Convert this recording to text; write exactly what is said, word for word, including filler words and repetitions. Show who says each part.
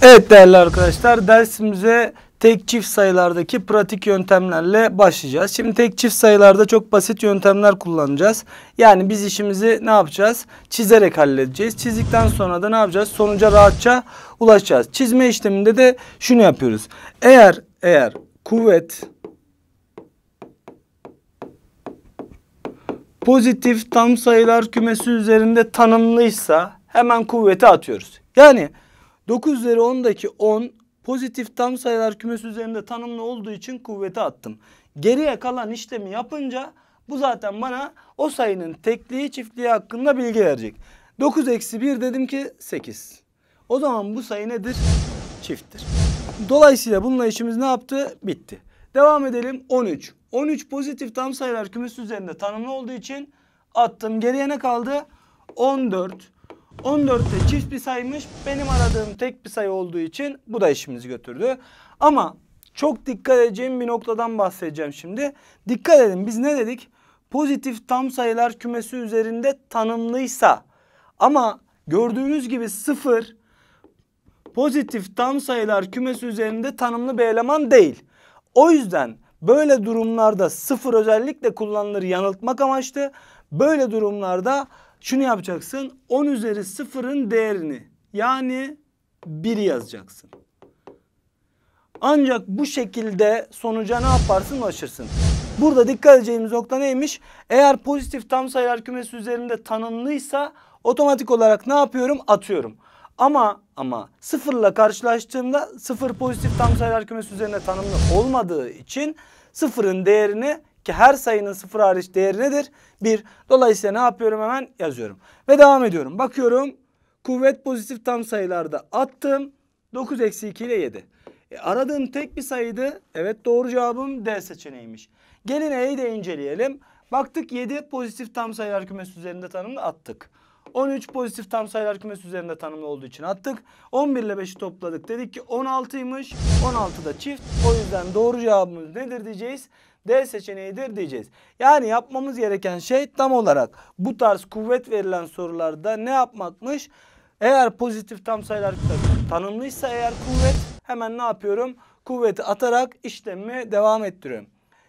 Speaker 1: Evet değerli arkadaşlar, dersimize tek çift sayılardaki pratik yöntemlerle başlayacağız. Şimdi tek çift sayılarda çok basit yöntemler kullanacağız. Yani biz işimizi ne yapacağız? Çizerek halledeceğiz. Çizdikten sonra da ne yapacağız? Sonuca rahatça ulaşacağız. Çizme işleminde de şunu yapıyoruz. Eğer eğer kuvvet pozitif tam sayılar kümesi üzerinde tanımlıysa hemen kuvveti atıyoruz. Yani dokuz üzeri ondaki on pozitif tam sayılar kümesi üzerinde tanımlı olduğu için kuvveti attım. Geriye kalan işlemi yapınca bu zaten bana o sayının tekliği çiftliği hakkında bilgi verecek. dokuz eksi bir dedim ki sekiz. O zaman bu sayı nedir? Çifttir. Dolayısıyla bununla işimiz ne yaptı? Bitti. Devam edelim. on üç. on üç pozitif tam sayılar kümesi üzerinde tanımlı olduğu için attım. Geriye ne kaldı? on dört. on dört de çift bir sayıymış. Benim aradığım tek bir sayı olduğu için bu da işimizi götürdü. Ama çok dikkat edeceğim bir noktadan bahsedeceğim şimdi. Dikkat edin, biz ne dedik? Pozitif tam sayılar kümesi üzerinde tanımlıysa. Ama gördüğünüz gibi sıfır pozitif tam sayılar kümesi üzerinde tanımlı bir eleman değil. O yüzden böyle durumlarda sıfır özellikle kullanılır yanıltmak amaçlı. Böyle durumlarda şunu yapacaksın. on üzeri sıfırın değerini yani biri yazacaksın. Ancak bu şekilde sonuca ne yaparsın? Ulaşırsın. Burada dikkat edeceğimiz nokta neymiş? Eğer pozitif tam sayılar kümesi üzerinde tanımlıysa otomatik olarak ne yapıyorum? Atıyorum. Ama ama sıfırla karşılaştığımda sıfır pozitif tam sayılar kümesi üzerinde tanımlı olmadığı için sıfırın değerini, ki her sayının sıfır hariç değeri nedir? bir. Dolayısıyla ne yapıyorum? Hemen yazıyorum. Ve devam ediyorum. Bakıyorum. Kuvvet pozitif tam sayılarda attım. dokuz eksi iki ile yedi. E, aradığım tek bir sayıydı. Evet, doğru cevabım D seçeneğiymiş. Gelin E'yi de inceleyelim. Baktık yedi pozitif tam sayılar kümesi üzerinde tanımlı, attık. on üç pozitif tam sayılar kümesi üzerinde tanımlı olduğu için attık. on bir ile beşi topladık. Dedik ki on altıymış. on altı da çift. O yüzden doğru cevabımız nedir diyeceğiz? D seçeneğidir diyeceğiz. Yani yapmamız gereken şey tam olarak bu tarz kuvvet verilen sorularda ne yapmakmış? Eğer pozitif tam sayılar tanımlıysa eğer kuvvet, hemen ne yapıyorum? Kuvveti atarak işlemime devam ettiriyorum.